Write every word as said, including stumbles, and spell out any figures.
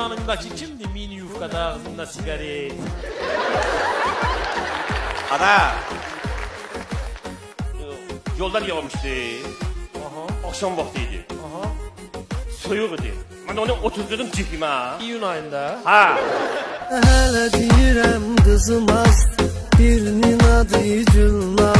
Yanındaki kimdi mini yufkada ağzında sigaret? Ana. Yoldan yağmıştı. Aha. Akşam vaktiydi. Aha. Soyuq idi. Ben onu oturdum cipime. İyun ayında. Ha. Hələ deyirəm qızım az, birinin adı Gülnar.